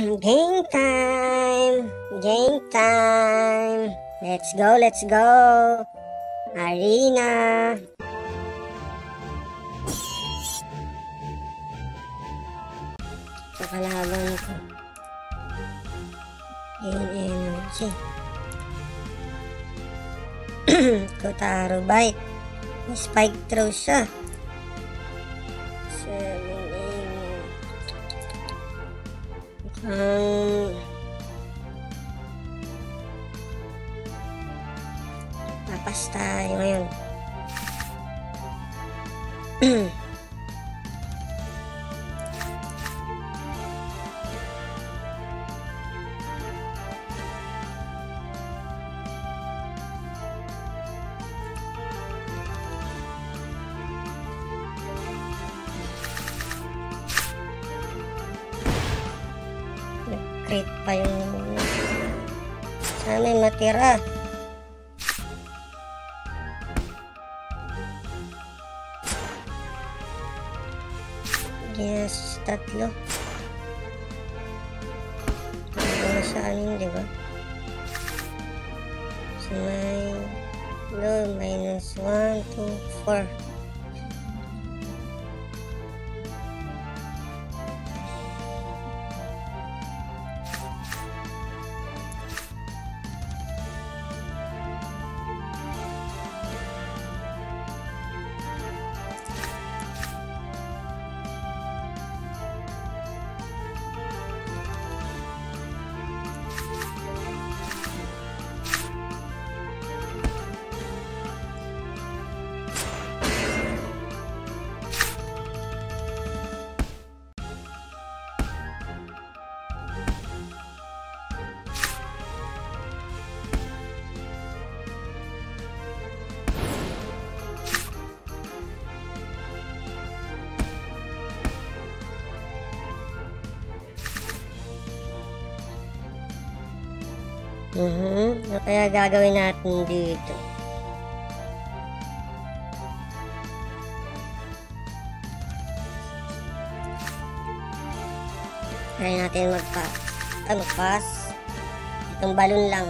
Game time! Game time! Let's go, let's go! Arena! Ito kalaban ko. Gain energy. Kotaro bite. May spike throw siya. 7, 8. Papas tayo ngayon. Crit pa yung sana may matira. Yes, tatlo. Ano sa anin, diba? So may low minus 1, 2, 4. Ano kaya gagawin natin dito? Kaya natin magpass. Itong balon lang.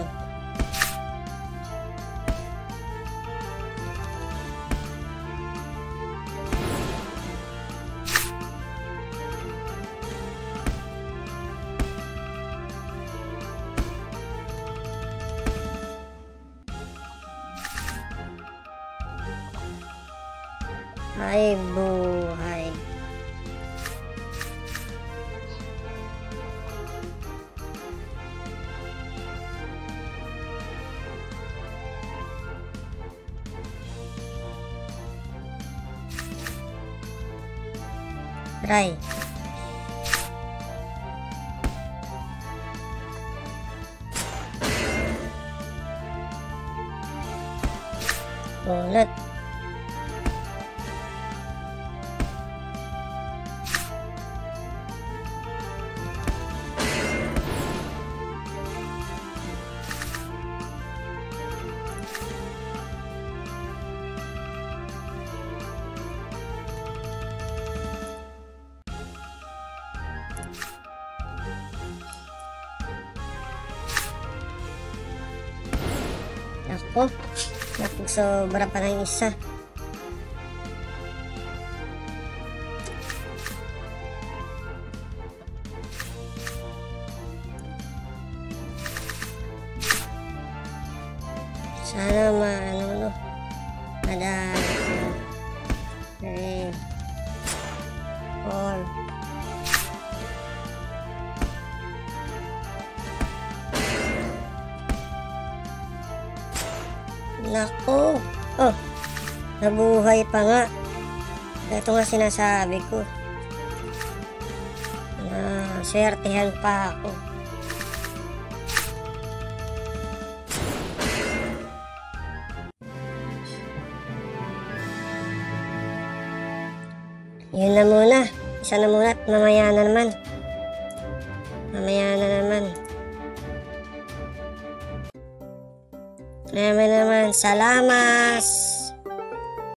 Ay, buhay. Try. Ulit. Ako, napagsobra pa ng isa. Sana madali. 3, 4. Nako, oh, nabuhay pa nga. Ito nga sinasabi ko. Swertihan pa ako. Yun na muna. Isa na muna at mamaya na naman. Salamat.